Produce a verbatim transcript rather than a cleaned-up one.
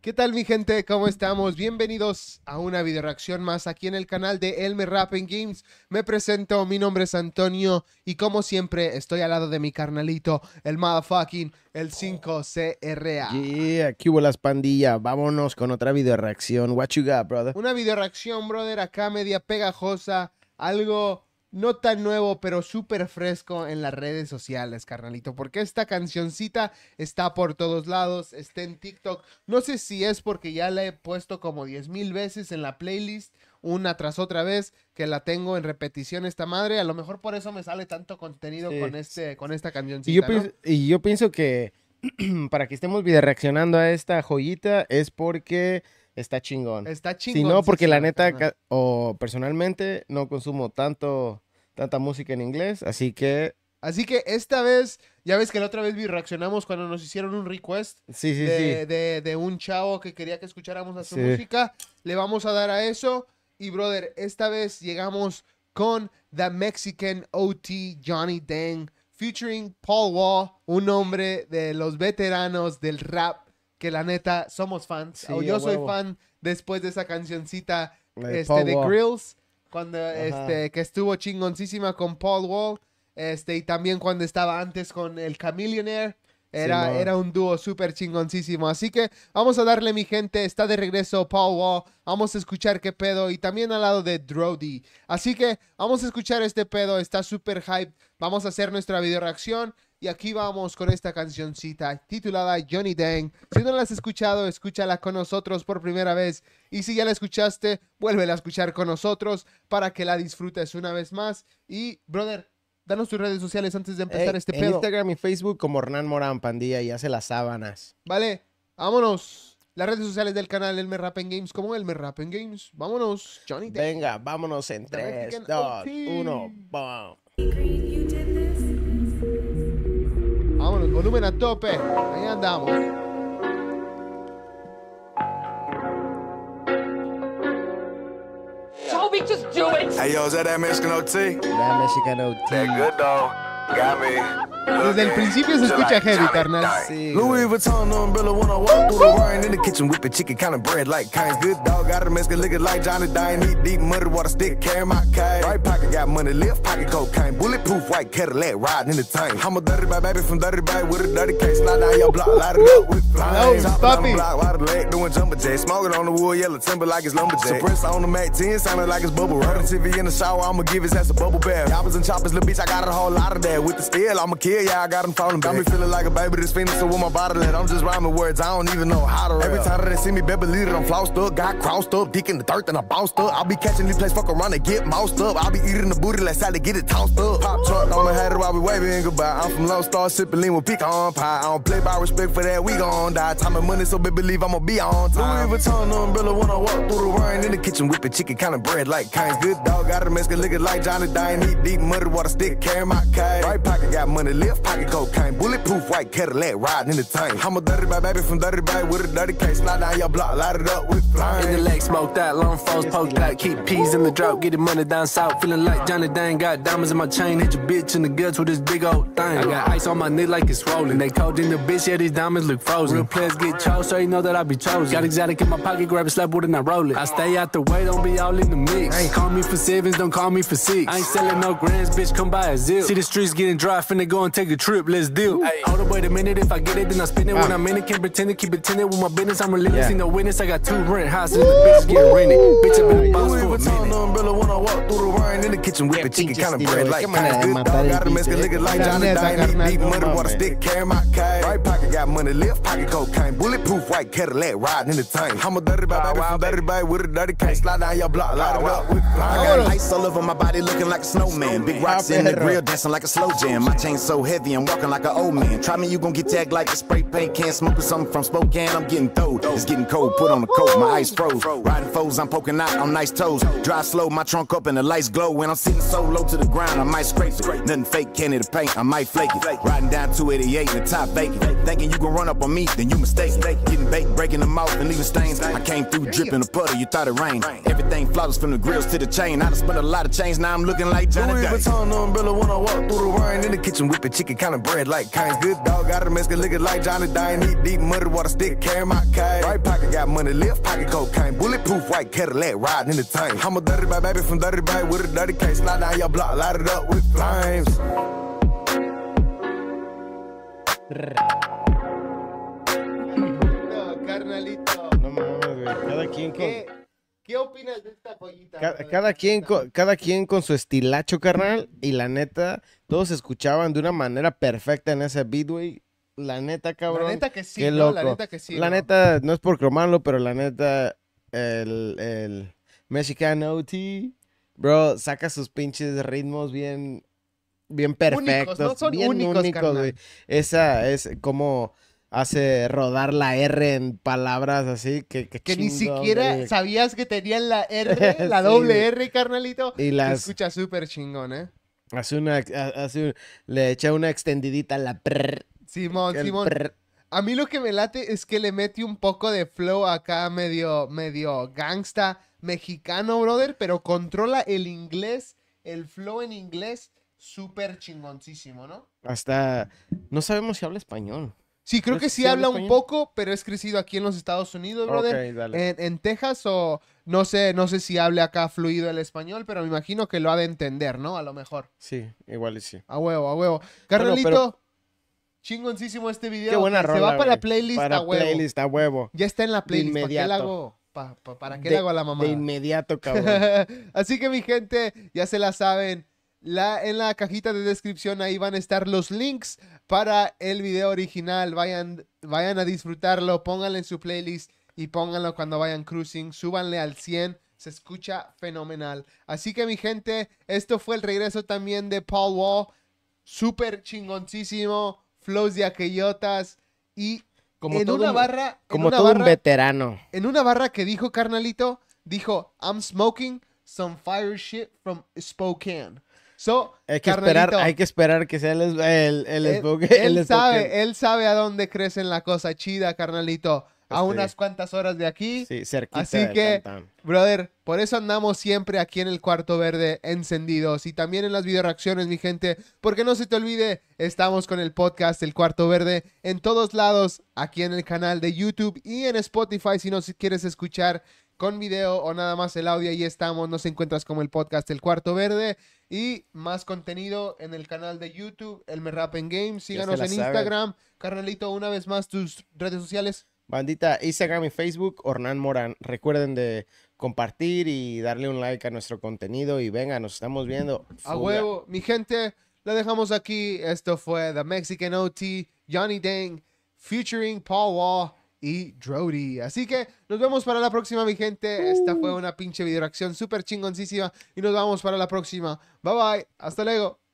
¿Qué tal mi gente? ¿Cómo estamos? Bienvenidos a una video reacción más aquí en el canal de Elmer Rapping Games. Me presento, mi nombre es Antonio y como siempre estoy al lado de mi carnalito, el motherfucking, el cinco C R A. Yeah, aquí hubo las pandillas. Vámonos con otra video reacción. What you got, brother? Una video reacción, brother, acá media pegajosa, algo no tan nuevo, pero súper fresco en las redes sociales, carnalito. Porque esta cancioncita está por todos lados, está en TikTok. No sé si es porque ya la he puesto como diez mil veces en la playlist, una tras otra vez, que la tengo en repetición esta madre. A lo mejor por eso me sale tanto contenido sí. con, este, con esta cancioncita, y yo, ¿no? pienso, y yo pienso que para que estemos video reaccionando a esta joyita es porque está chingón. Está chingón. Si no, porque sí, la sí, neta, carnal. o personalmente, no consumo tanto, tanta música en inglés, así que... Así que esta vez, ya ves que la otra vez vi reaccionamos cuando nos hicieron un request sí, sí, de, sí. De, de un chavo que quería que escucháramos a su sí. música. Le vamos a dar a eso. Y brother, esta vez llegamos con The Mexican O T Johnny Dang, featuring Paul Wall, un hombre de los veteranos del rap, que la neta somos fans. Sí, o yo soy huevo. fan después de esa cancioncita de, este, de Wall. Grills, cuando, este, que estuvo chingoncísima con Paul Wall. Este, y también cuando estaba antes con el Chamillionaire. Era, sí, no. era un dúo súper chingoncísimo. Así que vamos a darle, mi gente. Está de regreso Paul Wall. Vamos a escuchar qué pedo. Y también al lado de Drody. Así que vamos a escuchar este pedo. Está súper hype. Vamos a hacer nuestra video reacción. Y aquí vamos con esta cancioncita titulada Johnny Dang. Si no la has escuchado, escúchala con nosotros por primera vez. Y si ya la escuchaste, vuélvela a escuchar con nosotros para que la disfrutes una vez más. Y, brother, danos tus redes sociales antes de empezar Hey, este en pedo. Instagram y Facebook como Hernán Morán, pandilla, y hace las sábanas. Vale, vámonos. Las redes sociales del canal Elmer Rapping Games como Elmer Rapping Games. Vámonos, Johnny Dang. Venga, vámonos en tres, dos, uno, boom. Vámonos, volumen a tope. Ahí andamos. Toby, just do it. Hey, yo, is that that Mexican O T? La Mexican O T. That good dog. Got me. Desde el principio se escucha heavy, carnal. Sí, Louis Vuitton umbrella when I walk through the rain in the kitchen whipping chicken kind of bread like kinds. Good dog got a Mexican looking like Johnny Dang. Eat deep muddy water stick carry my cane. Right pocket got money, left pocket cocaine. Bulletproof white Cadillac riding in the tank. I'm a dirty bad baby from dirty bag with a dirty case. Slide down your block, light it up with flames. No, Top puppy. down the block, wide the leg doing jumper jacks. Smoking on the wood, yellow timber like it's lumberjack. Suppressor on the Mac ten, sounding like it's bubble wrap. T V in the shower, I'ma give his ass a bubble bath. Choppers and choppers, little bitch, I got a whole lot of that. With the steel, I'ma kill ya, I got him falling back. Got me feeling like a baby that's fiending, so with my body let. I'm just rhyming words, I don't even know how to rap. Every time that they see me, baby, lead it, I'm flossed up. Got crossed up, dick in the dirt, then I bounced up. I'll be catching these plays, fuck around and get moused up. I'll be eating the booty, let's how to get it tossed up. Pop truck, on the hat while we waving goodbye. I'm from Lone Star, sipping lean with pecan pie. I don't play by respect for that, we gon' die. Time and money, so baby, believe I'ma be on time. Louis Vuitton umbrella when I walk through the rain in the kitchen whipping chicken kind of bread like kinds. Good dog got a Mexican looking like Johnny Dang. Eat deep muddy water stick carry my cane. Right pocket got money, left pocket cocaine. Bulletproof white Cadillac riding in the tank. I'm a dirty bad baby from dirty bag with a dirty case. Slide down your block, light it up with flames. In the lake, smoked out, long foes poked out. Keep peas in the drought, get the money down south. Feeling like Johnny Dang, got diamonds in my chain. Hit your bitch in the guts with this big old thing. I got ice on my neck like it's rolling. They cold in the bitch, yeah, these diamonds look frozen. Real players get chose, so you know that I be chosen. Got exotic in my pocket, grab a slap with it and I roll it. I stay out the way, don't be all in the mix. Call me for sevens, don't call me for six. I ain't selling no grands, bitch, come buy a zip. See the streets getting dry, finna go and take a trip, let's deal. Hey, hold up, wait a minute, if I get it, then I spin it. When I'm in it, can't pretend it, keep it tended with my business. I'm relentless, Yeah. see no witness. I got two rent houses, the bitches getting rented. Bitch, I've been a boss Louis for a Vuitton minute. umbrella when I walk through the rain in the kitchen whipping chicken kind of bread like Qué manera kinds. de Good matar dog el got a beat, Mexican eh. looking like La Johnny neta, Dang. carnal, Eat deep no muddy water mames. stick carry my cane. Right pocket got money, left pocket cocaine. Bulletproof white Cadillac riding in the tank. I'm a dirty bad baby from dirty bag with a dirty case. Slide down your block, light it up with flames. I got ice all over my body looking like a snowman. Big rocks in the grill dancing like a slow jam. My chain so heavy I'm walking like an old man. Try me, you gon' get tagged like a spray paint can. Smoking something from Spokane, I'm getting throwed. It's getting cold, put on the coat, my ice froze. Riding foes, I'm poking out on nice toes. Drive slow, my trunk up and the lights glow. When I'm sitting so low to the ground, I might scrape it. Nothing fake, candy to paint, I might flake it. Riding down two eighty-eight in the top vacant. Thinking you can run up on me, then you mistaken. Getting baked, breaking them off and leaving stains. I came through dripping a puddle, you thought it rained. Everything flawless from the grills to the chain. I done spent a lot of change, now I'm looking like Johnny Louis Dang. Vuitton umbrella when I walk through the rain in the kitchen whipping the chicken kinda bread like Kane's. Good dog, got a Mexican looking like Johnny Dane. Eat deep muddy water stick, carry my cane. Right pocket got money, left pocket cocaine. Bulletproof white Cadillac riding in the tank. I'm a dirty bad baby from Dirty Bay with a dirty case. Slide down your block, light it up with flames. No, carnalito. No mames, güey. Cada quien con... ¿Qué, ¿Qué opinas de esta joyita? Cada, brother? cada quien con, cada quien con su estilacho, carnal. Y la neta, todos se escuchaban de una manera perfecta en ese beat, güey. La neta, cabrón. La neta que sí, qué ¿no? loco. La neta que sí. La ¿no? neta, no es por cromarlo, pero la neta, el, el Mexican O T, bro, saca sus pinches ritmos bien, bien perfectos. ¿no? Son bien únicos, únicos, carnal. güey. Esa es como hace rodar la R en palabras así que, que, Que ni chingón, siquiera güey. sabías que tenían la R, la Sí, doble güey. R, carnalito. Y Se las escucha súper chingón, ¿eh? hace una, hace, le echa una extendidita a la prr, Simón, el Simón. prr. A mí lo que me late es que le mete un poco de flow acá medio, medio gangsta mexicano, brother, pero controla el inglés, el flow en inglés, súper chingoncísimo, ¿no? Hasta no sabemos si habla español. Sí, creo ¿Crees que que sí sí habla habla un español? poco, pero es crecido aquí en los Estados Unidos, brother. Ok, dale. En, en Texas o no sé, no sé si hable acá fluido el español, pero me imagino que lo ha de entender, ¿no? A lo mejor. Sí, igual y sí. A huevo, a huevo. Carnalito, pero- chingoncísimo este video. Qué buena que rola, Se va para güey. la playlist Para a huevo. playlist a huevo. Ya está en la playlist. ¿Para qué inmediato. la hago? Pa- pa- ¿Para qué De- le hago a la mamá? De inmediato, cabrón. Así que mi gente, ya se la saben. La, en la cajita de descripción ahí van a estar los links para el video original. Vayan, vayan a disfrutarlo, pónganlo en su playlist y pónganlo cuando vayan cruising. Súbanle al cien, se escucha fenomenal. Así que mi gente, esto fue el regreso también de Paul Wall. Súper chingoncísimo, flows de aquellotas y Como en todo una un- barra, en Como una todo un barra- veterano. en una barra que dijo carnalito, dijo, I'm smoking some fire shit from Spokane. So, Hay que carnalito, esperar, hay que esperar que sea el, el, el, él, Spokane- él el sabe, Spokane. él sabe a dónde crecen la cosa chida, carnalito. A Este, unas cuantas horas de aquí. Sí, cerquita Así de que, Tantán. brother, por eso andamos siempre aquí en el Cuarto Verde encendidos y también en las video reacciones, mi gente, porque no se te olvide, estamos con el podcast El Cuarto Verde en todos lados, aquí en el canal de YouTube y en Spotify si no quieres escuchar con video o nada más el audio, ahí estamos, nos encuentras como el podcast El Cuarto Verde y más contenido en el canal de YouTube, El Me Rap en Game, síganos la en saben. Instagram, carnalito, una vez más tus redes sociales. Bandita, Instagram y Facebook, Ornán Morán. Recuerden de compartir y darle un like a nuestro contenido. Y venga, nos estamos viendo. A Fuga. huevo, mi gente, la dejamos aquí. Esto fue The Mexican O T, Johnny Dang, featuring Paul Wall y Drody. Así que nos vemos para la próxima, mi gente. Esta fue una pinche video reacción súper chingoncísima y nos vamos para la próxima. Bye bye, hasta luego.